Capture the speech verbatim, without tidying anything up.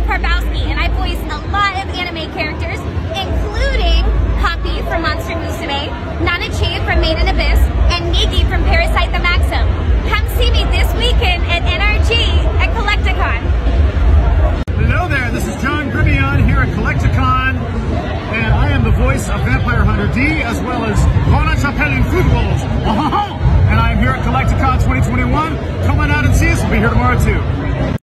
Karbowski, and I voiced a lot of anime characters, including Poppy from Monster Musume, Nana-Chi from Made in Abyss, and Nikki from Parasite the Maxim. Come see me this weekend at N R G at Collecticon. Hello there, this is John Gremillion here at Collecticon, and I am the voice of Vampire Hunter D, as well as Hana Chapelle in Food Wolves. And I am here at Collecticon twenty twenty-one. Come on out and see us. We'll be here tomorrow too.